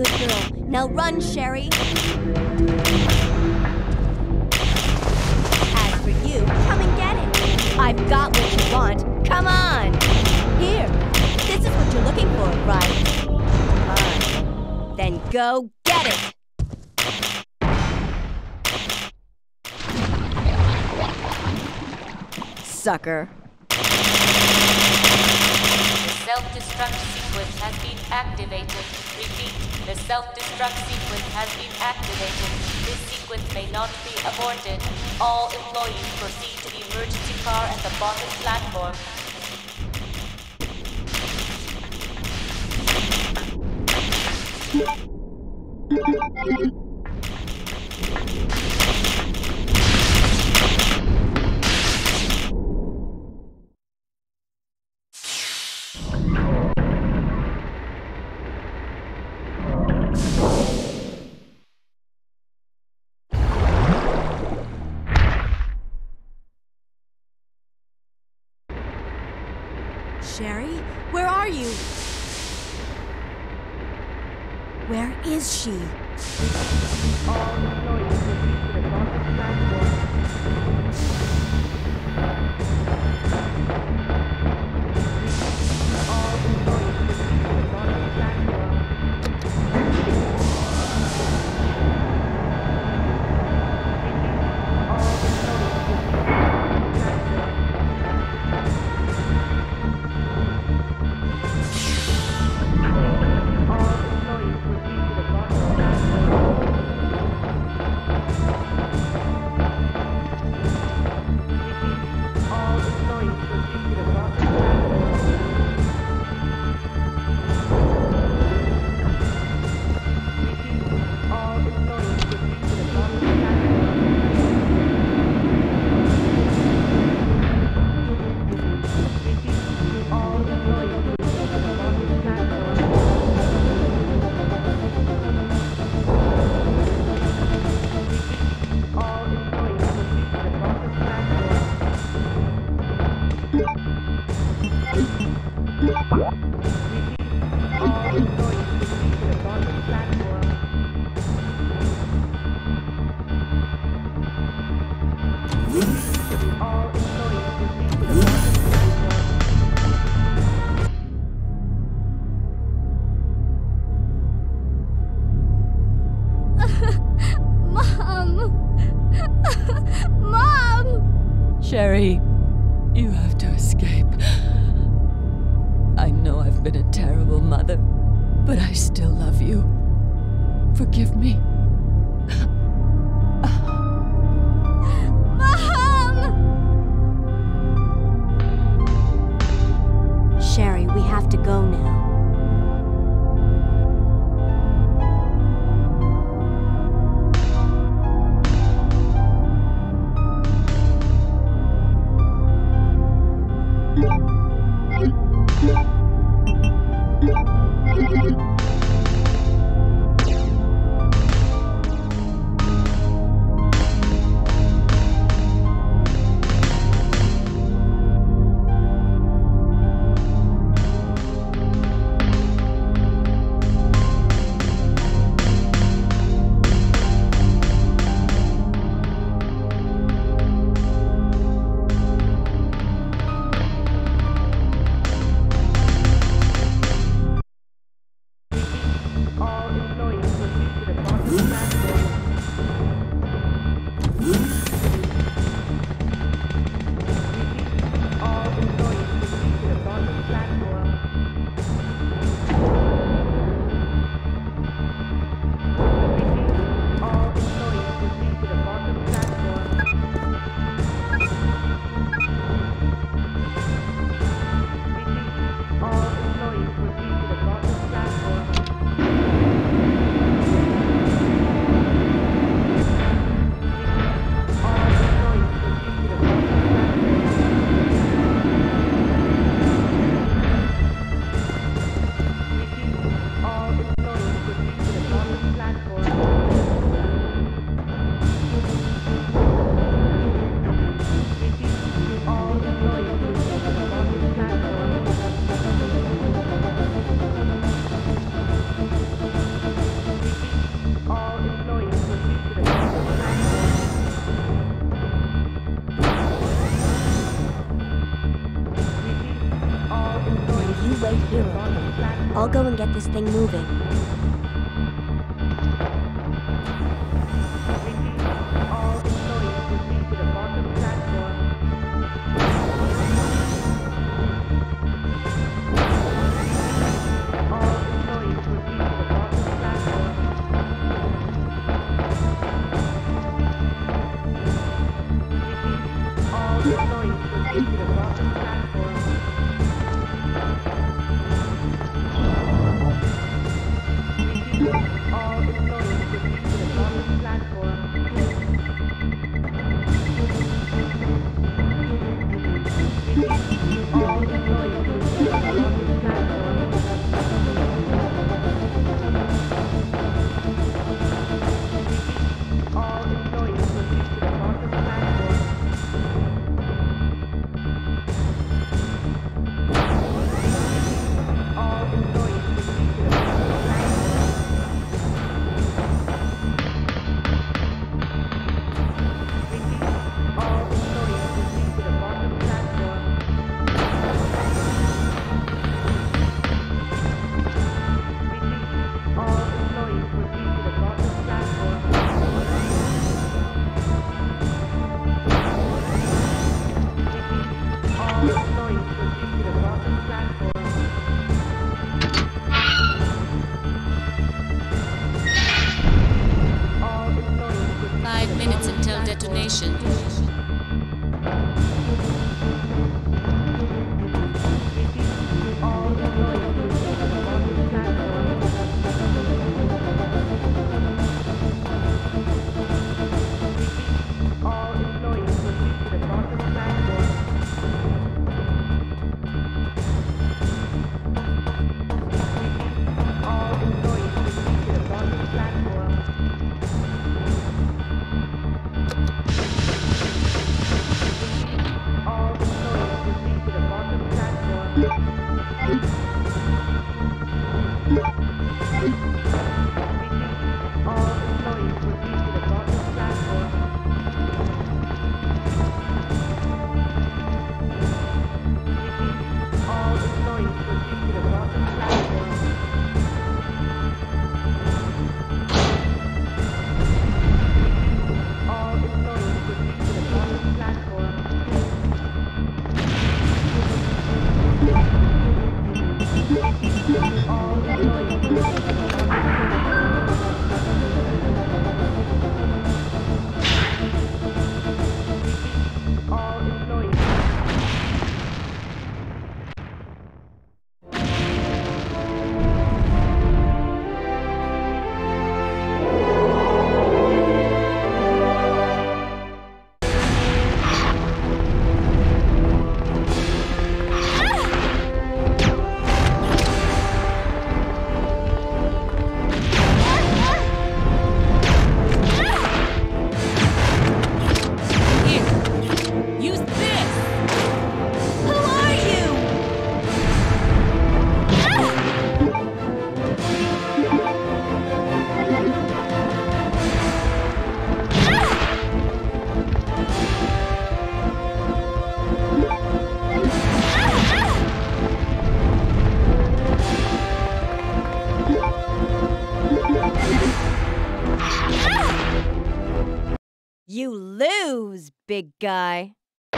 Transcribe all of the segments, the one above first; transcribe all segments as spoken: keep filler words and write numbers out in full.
good girl. Now run, Sherry. As for you, come and get it. I've got what you want. Come on. Here. This is what you're looking for, right? Fine. Then go get it. Sucker. The self-destruct sequence has been activated. Repeat, the self-destruct sequence has been activated. This sequence may not be aborted. All employees proceed to the emergency car at the bottom platform. Sherry, where are you? Where is she? All employees proceed to the bottom platform. Sherry, you have to escape. I know I've been a terrible mother, but I still love you. Forgive me. Mom! Sherry, we have to go now. I'll go and get this thing moving. All employees proceed to the bottom platform. All employees proceed to the bottom platform. All employees proceed to the bottom platform. All employees proceed to the bottom platform. All employees proceed to the bottom platform. All employees proceed to the bottom platform. All employees proceed to the bottom platform. All employees proceed to the bottom platform. All employees proceed to the bottom platform. All employees proceed to the bottom platform. All employees proceed. Five minutes until detonation. All employees proceed to the bottom platform. All employees proceed to the bottom platform. All employees proceed to the bottom platform. All employees proceed to the bottom platform. All employees proceed to the bottom platform. All employees proceed to the bottom platform. All employees proceed to the bottom platform. All employees proceed to the bottom platform. All employees. Use this! Who are you? You lose, big guy.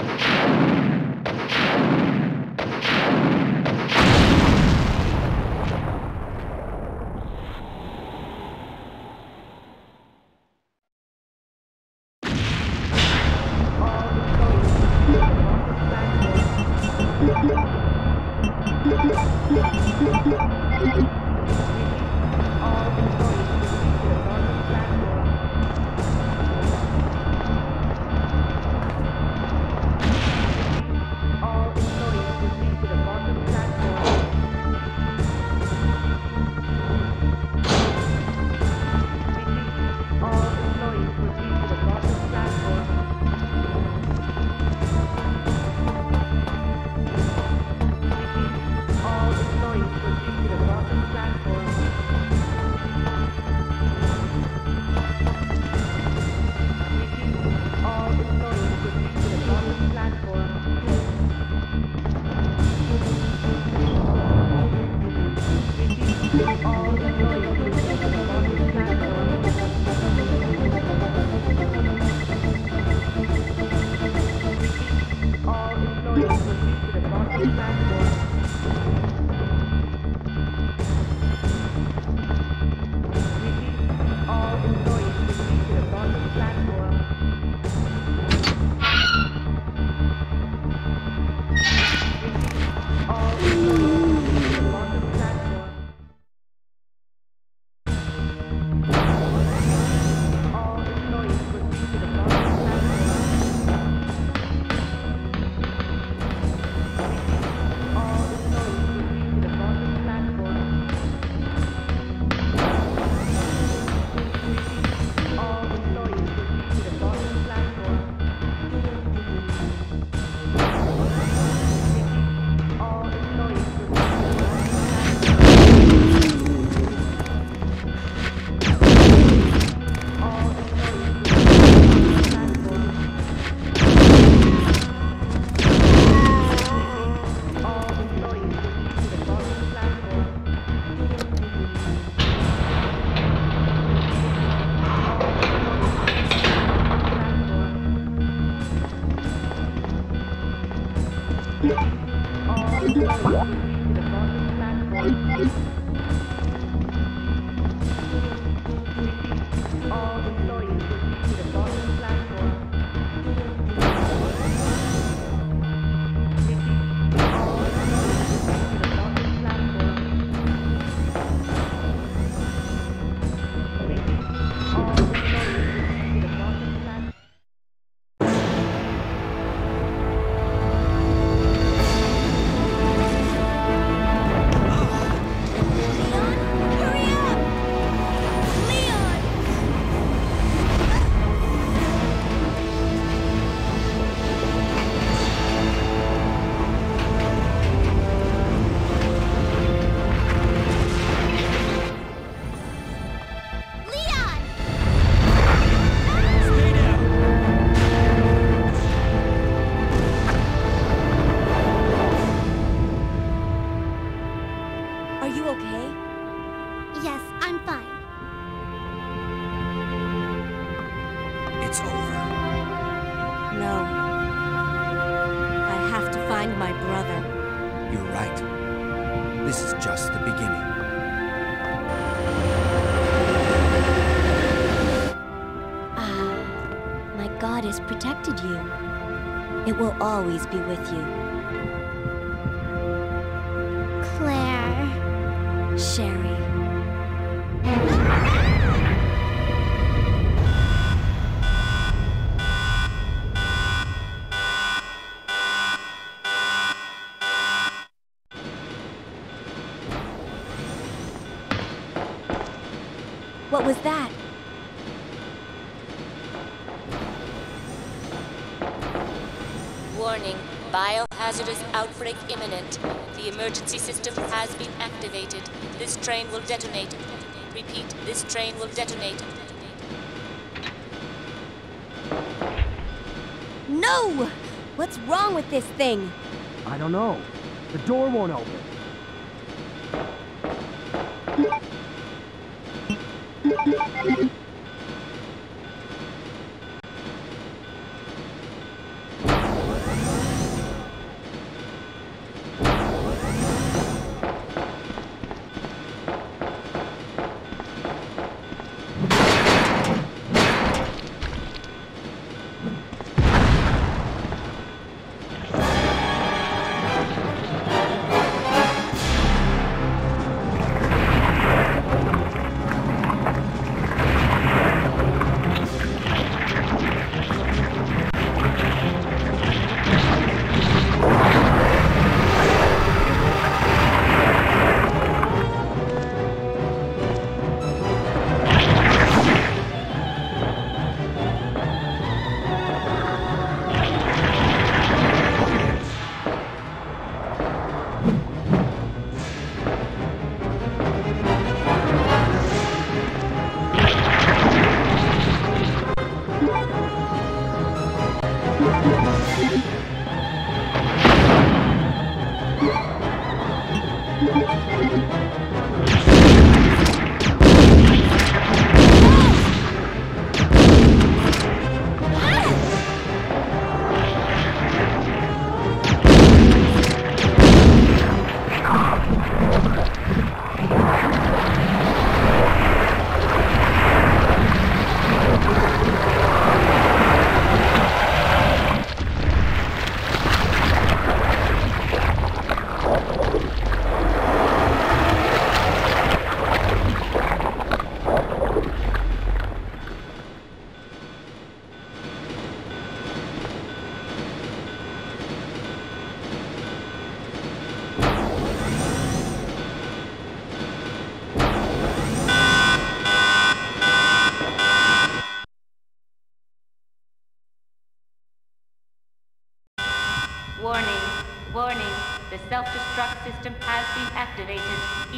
All employees proceed to the bottom platform. All employees proceed to the bottom platform. All employees proceed to the bottom platform. All employees proceed to the bottom platform. All employees proceed It's over. No. I have to find my brother. You're right. This is just the beginning. Ah, my God has protected you. It will always be with you. Claire. Sherry. What was that? Warning, biohazardous outbreak imminent. The emergency system has been activated. This train will detonate. Repeat, this train will detonate. No! What's wrong with this thing? I don't know. The door won't open.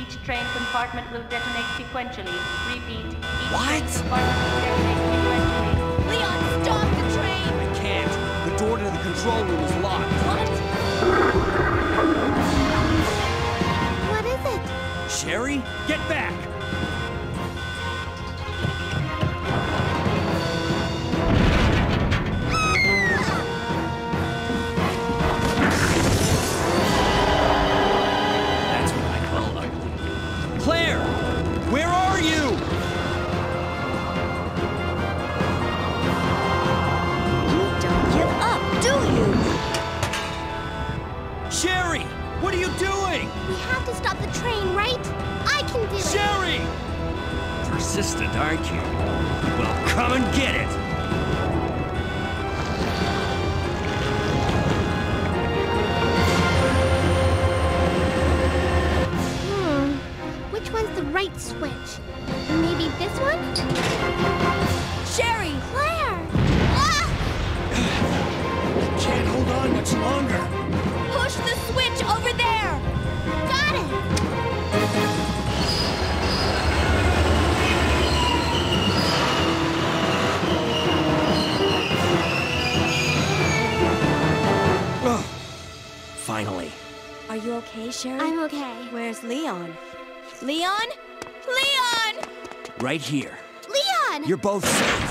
Each train compartment will detonate sequentially. Repeat. Each What? train compartment will detonate sequentially. Leon, stop the train! I can't. The door to the control room is locked. What? What is it? Sherry, get back! That's what I call ugly. Claire! Where are you? You don't give up, do you? Sherry! What are you doing? We have to stop the train, right? I can do it. Sherry! Persistent, aren't you? Well, come and get it! Hmm. Which one's the right switch? Maybe this one? Sherry! Claire! Ah! Can't hold on much longer. Push the switch over there! Got it! Ugh. Finally. Are you okay, Sherry? I'm okay. Where's Leon? Leon? Leon! Right here. Leon! You're both safe.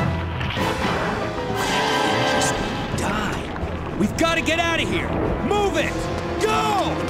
Just die. We've got to get out of here. Move it! Go!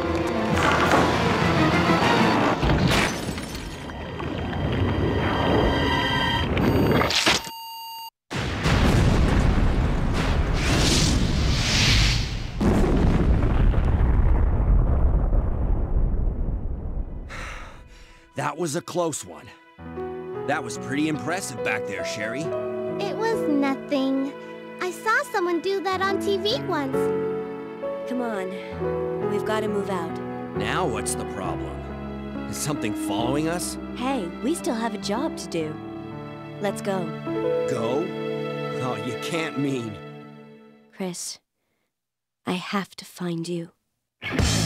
That was a close one. That was pretty impressive back there, Sherry. It was nothing. I saw someone do that on T V once. Come on. We've got to move out. Now what's the problem? Is something following us? Hey, we still have a job to do. Let's go. Go? Oh, you can't mean. Chris, I have to find you.